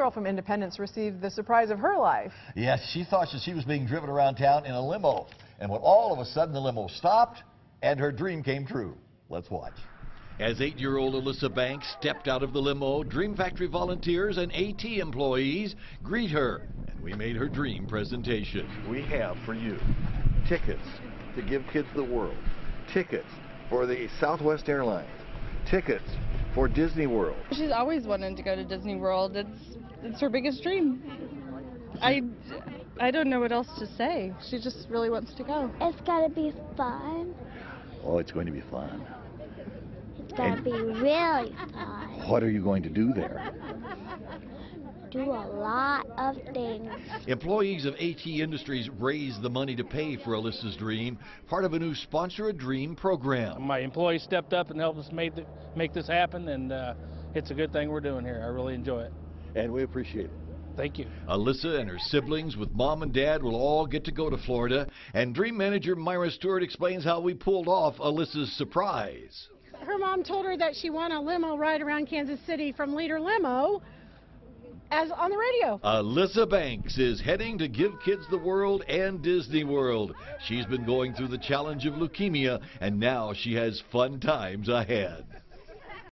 girl from Independence received the surprise of her life. Yes, she thought that she was being driven around town in a limo. And when all of a sudden the limo stopped and her dream came true. Let's watch. As 8-year-old Alyssa Banks stepped out of the limo, Dream Factory volunteers and AT employees greet her, and we made her dream presentation. We have for you tickets to give kids the world, tickets for the Southwest Airlines, tickets for Disney World. She's always wanted to go to Disney World. It's her biggest dream. I don't know what else to say. She just really wants to go. It's gotta be fun. Oh, it's going to be fun. It's gotta be really fun. What are you going to do there? Do a lot of things. Employees of AT Industries raised the money to pay for Alyssa's dream, part of a new Sponsor a Dream program. My employees stepped up and helped us make this happen, and it's a good thing we're doing here. I really enjoy it. And we appreciate it. Thank you. Alyssa and her siblings with mom and dad will all get to go to Florida, and dream manager Myra Stewart explains how we pulled off Alyssa's surprise. Her mom told her that she won a limo ride around Kansas City from Leader Limo as on the radio. Alyssa Banks is heading to give kids the world and Disney World. She's been going through the challenge of leukemia, and now she has fun times ahead.